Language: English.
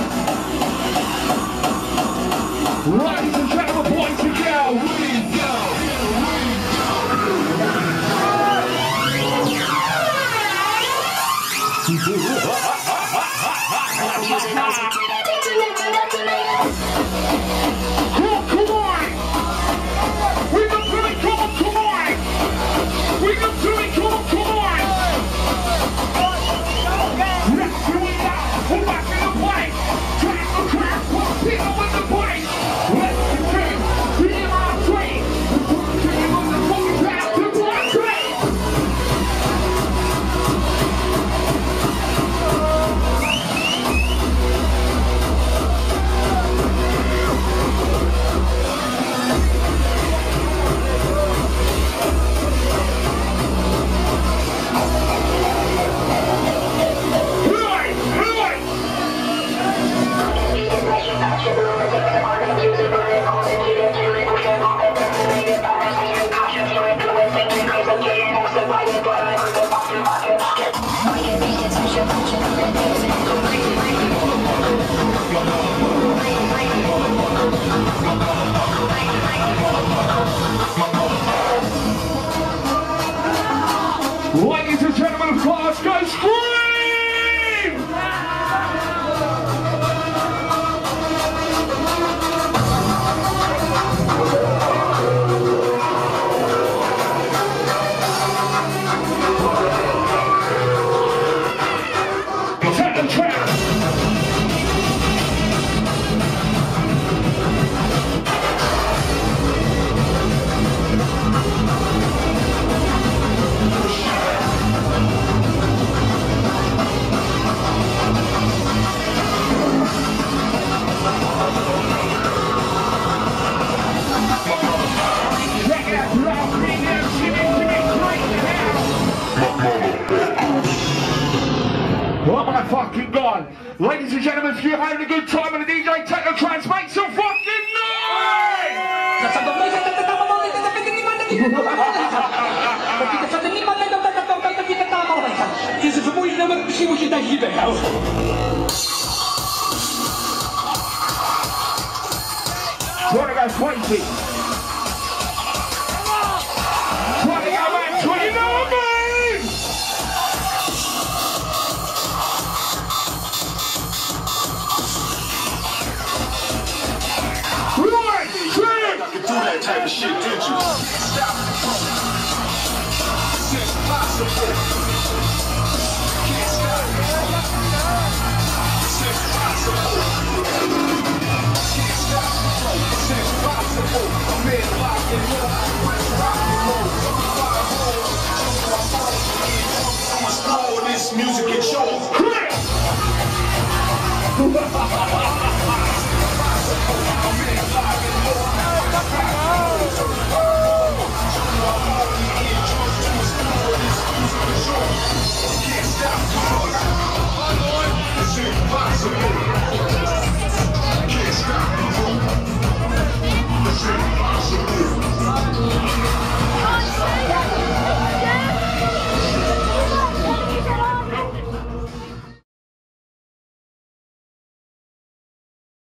Ladies and gentlemen, boys and girls, we go. Come on! We can do it, come on! We can do it, come on! Let's do it now! We're back in the place! Track the track, put people in the place! Let's continue! Be in our train! We're putting on the fucking path to Black Train! Ladies and gentlemen of class, go scream! Set the track! Oh my fucking god! Ladies and gentlemen, if you're having a good time with the DJ Techno Trance, make some fucking noise! Jest w mój numer, musimy się dać libę. 20. 20, you know what I mean? Right, clear! I can do that type of shit, did you? Stop. It's impossible. Can't stop. It's impossible. Can't stop. It's impossible. I'm in lock and load. West rock and roll. I'm exploring this music and shows. Clear! Can't stop.